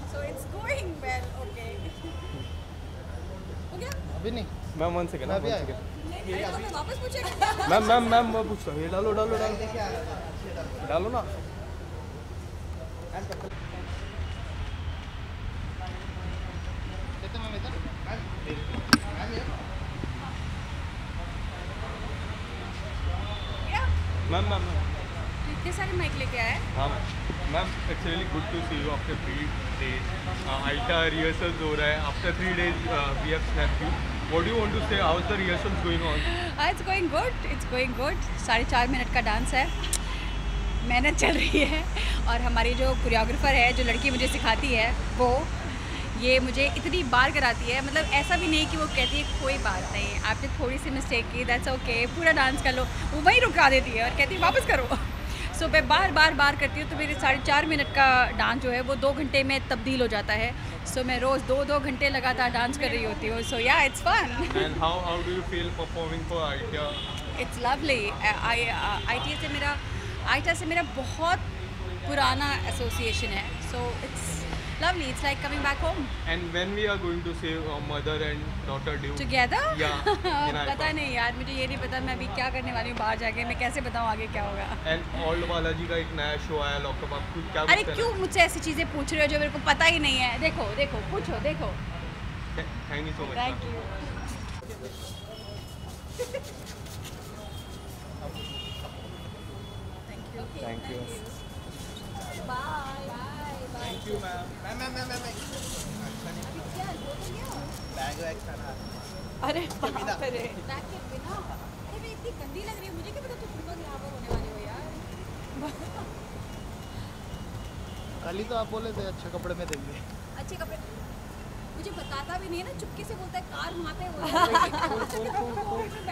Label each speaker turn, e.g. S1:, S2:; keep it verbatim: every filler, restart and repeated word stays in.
S1: So it's going well. Okay. हो गया?
S2: अभी नहीं
S3: मैम वन सेकेंड
S2: मैं भी
S3: वन
S2: आया।
S3: सेकेंड
S1: नहीं तो मैं वापस पूछेगा।
S3: मैम मैम मैम मैं पूछता हूँ ये डालो डालो डालो डालो ना
S2: देते मैम इधर
S1: क्या?
S3: मैम मैम मैम
S1: तू इतने सारे माइक लेके आया है?
S3: हाँ ma'am it's really good to see you after three days ITA rehearsals हो रहा है after three days we have snapped you what do you want to say how is the rehearsals going on
S1: हाँ it's going good it's going good साढ़े चार minute का dance है मेहनत चल रही है और हमारी जो कोरियोग्राफर है जो लड़की मुझे सिखाती है वो ये मुझे इतनी बार कराती है मतलब ऐसा भी नहीं कि वो कहती है कोई बात नहीं आपने थोड़ी सी मिस्टेक की दैट्स ओके पूरा डांस कर लो वो वहीं रुका देती है और कहती है वापस करो सो so, मैं बार बार बार करती हूँ तो मेरे साढ़े चार मिनट का डांस जो है वो दो घंटे में तब्दील हो जाता है सो so, मैं रोज़ दो दो घंटे लगातार डांस कर रही होती हूँ so yeah it's fun
S3: and how how do you feel performing for ITA
S1: it's lovely I I T से मेरा आईटा से मेरा बहुत पुराना एसोसिएशन है so it's lovely it's like coming back home
S3: and when we are going to say mother and daughter duo
S1: together
S3: Yeah, in
S1: पता
S3: iPod.
S1: नहीं यार मुझे ये नहीं पता मैं अभी क्या करने वाली हूँ बाहर जाके मैं कैसे बताऊँ आगे क्या होगा
S3: एंड ओल्ड बालाजी का एक नया शो आया लॉकअप आप कुछ क्या
S1: अरे क्यों मुझसे ऐसी चीज़ें पूछ रहे हो जो मेरे को पता ही नहीं है देखो देखो पूछो देखो
S3: thank you so much
S1: thank you
S3: thank you
S1: bye bye bye
S2: thank you ma'am ma'am ma'am ma'am ma'am bag वैग खाना
S1: अरे बाप रे बैग के बिना अरे मैं इतनी गंदी लग रही हूँ मुझे क्या पता तुम लोग यहाँ पर होने वाले हो यार
S2: कल ही तो आप बोले थे अच्छे कपड़े में देंगे
S1: अच्छे कपड़े मुझे बताता भी नहीं है ना चुपके से बोलता है कार वहाँ पे हो